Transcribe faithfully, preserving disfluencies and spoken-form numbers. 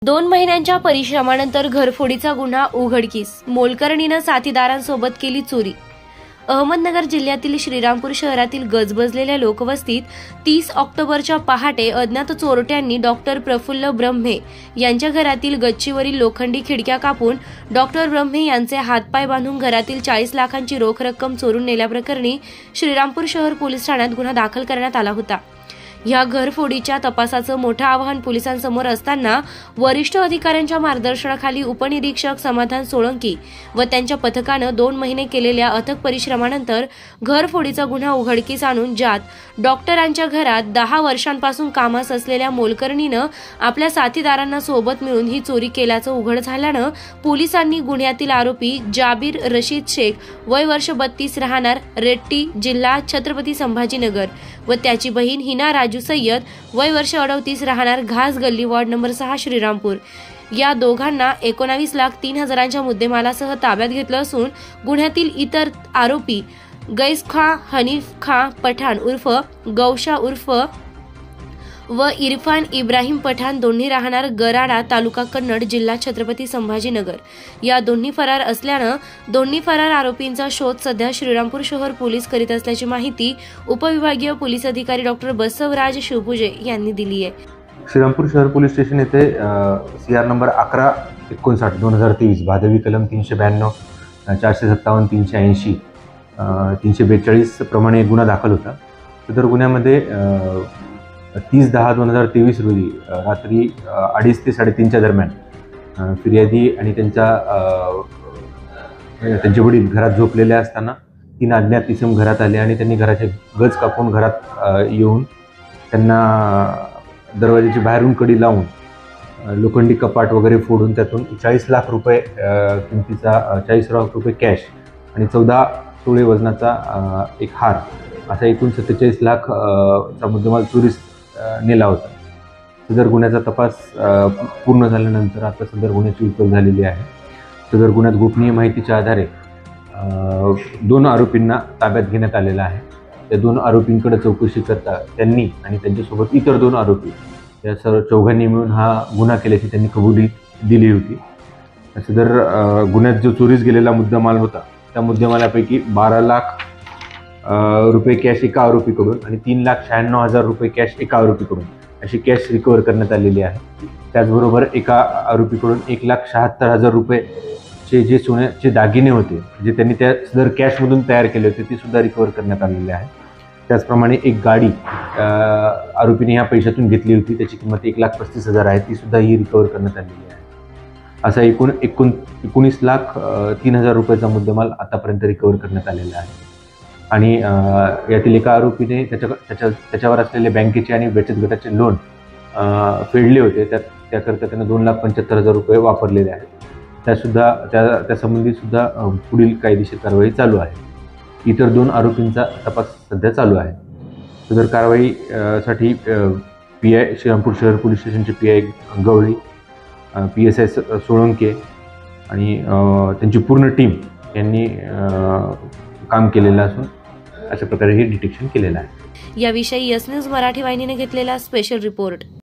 दोन महिन्यांच्या परिश्रमानंतर घरफोडीचा गुन्हा उघडकीस. मोलकरणीनं साथीदारांसोबत केली चोरी. अहमदनगर जिल्ह्यातील श्रीरामपूर शहरातील गजबजलेल्या लोकवस्तीत तीस ऑक्टोबरच्या पहाटे अज्ञात चोरट्यांनी डॉक्टर प्रफुल्ल ब्रह्मे यांच्या घरातील गच्चीवरील लोखंडी खिडक्या कापून डॉक्टर ब्रह्मे यांचे हातपाय बांधून घरातील चाळीस लाखांची रोख रक्कम चोरून नेल्याप्रकरणी श्रीरामपूर शहर पोलीस ठाण्यात गुन्हा दाखल करण्यात आला होता. या घरफोडीच्या तपासाचं मोठं आव्हान पोलिसांसमोर असताना वरिष्ठ अधिकाऱ्यांच्या मार्गदर्शनाखाली उपनिरीक्षक समाधान सोळंकी व त्यांच्या पथकानं दोन महिने केलेल्या अथक परिश्रमानंतर घरफोडीचा गुन्हा उघडकीस आणून ज्यात डॉक्टरांच्या घरात दहा वर्षांपासून कामास असलेल्या मोलकरणीनं आपल्या साथीदारांना सोबत मिळून ही चोरी केल्याचं उघड झाल्यानं पोलिसांनी गुन्ह्यातील आरोपी जाबीर रशीद शेख वय वर्ष बत्तीस राहणार रेट्टी जिल्हा छत्रपती संभाजीनगर व त्याची बहीण हिना राजू सय्यद वय वर्ष अडतीस राहणार घास गल्ली वॉर्ड नंबर सहा श्रीरामपूर या दोघांना एकोणावीस लाख तीन हजारांच्या मुद्देमालासह ताब्यात घेतलं असून गुन्ह्यातील इतर आरोपी गैस खां हनीफ खां पठाण उर्फ गौशा उर्फ व इरफान इब्राहिम पठाण दोन्ही राहणार गराडा तालुका कन्नड जिल्हा छत्रपती संभाजीनगर या दोन्ही फरार असल्यानं दोन्ही फरार आरोपींचा शोध सध्या श्रीरामपूर शहर पोलीस करीत असल्याची माहिती उपविभागीय पोलीस अधिकारी डॉक्टर बसवराज शिवपूजे यांनी दिली आहे. श्रीरामपूर शहर पोलीस स्टेशन येथे सी आर नंबर अकरा एकोणसाठ दोन हजार तेवीस भादवी कलम तीनशे ब्याण्णव चारशे सत्तावन्न तीनशे ऐंशी तीनशे बेचाळीस प्रमाणे एक गुन्हा दाखल होता. सदर गुन्ह्यामध्ये तीस दहा दोन हजार तेवीस रोजी रात्री अडीच ते साडेतीनच्या दरम्यान फिर्यादी आणि त्यांच्या त्यांचे वडील घरात झोपलेले असताना तीन अज्ञात इसम घरात आले आणि त्यांनी घराचे गज कापून घरात येऊन त्यांना दरवाजाची बाहेरून कडी लावून लोखंडी कपाट वगैरे फोडून त्यातून चाळीस लाख रुपये किमतीचा चाळीस लाख रुपये कॅश आणि चौदा तोळे वजनाचा एक हार असा एकूण सत्तेचाळीस लाख चा मुद्देमाल चोरीस नेला होता. सदर गुन्ह्याचा तपास पूर्ण झाल्यानंतर आता सदर गुन्ह्याची उकल झालेली आहे. सदर गुन्ह्यात गोपनीय माहितीच्या आधारे दोन आरोपींना ताब्यात घेण्यात आलेला आहे. त्या दोन आरोपींकडे चौकशी करता त्यांनी आणि त्यांच्यासोबत इतर दोन आरोपी या सर्व चौघांनी मिळून हा गुन्हा केल्याची त्यांनी कबुली दिली होती. सदर गुन्ह्यात जो चोरीस गेलेला मुद्देमाल होता त्या मुद्देमालापैकी बारा लाख रुपये कॅश एका आरोपीकडून आणि तीन लाख शहाण्णव हजार रुपये कॅश एका आरोपीकडून अशी कॅश रिकवर करण्यात आलेली आहे. त्याचबरोबर एका आरोपीकडून एक लाख शहात्तर हजार रुपयेचे जे सोन्याचे दागिने होते जे त्यांनी त्या सदर कॅशमधून तयार केले होते ती सुद्धा रिकवर करण्यात आलेले आहे. त्याचप्रमाणे एक गाडी आरोपीने ह्या पैशातून घेतली होती त्याची किंमत एक लाख पस्तीस हजार आहे ती सुद्धा ही रिकवर करण्यात आलेली आहे. असा एकूण एकोण एकोणीस लाख तीन हजार रुपयाचा मुद्देमाल आतापर्यंत रिकवर करण्यात आलेला आहे. आणि यातील एका आरोपीने त्याच्या त्याच्या त्याच्यावर असलेले बँकेचे आणि बचत गटाचे लोन फेडले होते त्या त्याकरता त्यानं दोन लाख पंच्याहत्तर हजार रुपये वापरलेले आहेत. त्यासुद्धा त्या त्यासंबंधी सुद्धा पुढील कायदेशीर कारवाई चालू आहे. इतर दोन आरोपींचा तपास सध्या चालू आहे. सदर कारवाईसाठी पी आय श्रीरामपूर शहर पोलीस स्टेशनचे P I Gawali P S I Solanke आणि त्यांची पूर्ण टीम यांनी काम केलेलं असून अशा प्रकारे हे डिटेक्शन केलेलं आहे. याविषयी यस न्यूज मराठी वाहिनीने घेतलेला स्पेशल रिपोर्ट.